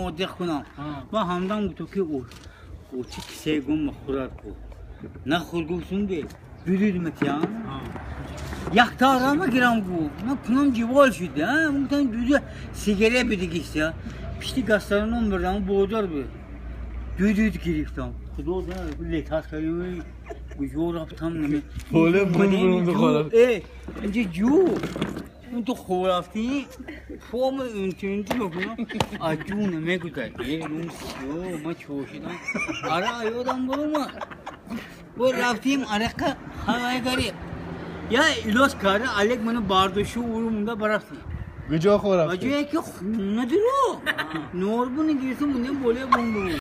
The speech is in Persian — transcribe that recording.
ماده خونم با همدان تو که او چی کسی گم مخورد کو نه خورگوشون به بیرید متیان یک تا ما گرام گو من کنم جوال شده ممکن دوده سیگاره بدیگیست پیشتی گسترانم بردم بودار به دوید گرفتم خدا ده لیتاس کردیم گوشو رفتم نمی پوله برون بخورم اینجا جو اون تو خورافتی فرم اینترنتی بکنم آجون نمیگوده اون سیو ما چوشیدم آره ایودم برو ما و رفتیم عرقه هوای گری یا ایلاس کاره علیک منو باردوشو ورو مونده برفتیم کجا خورافتی؟ بجایی که ندارو نور بونی گیرسون مونده بوله بونده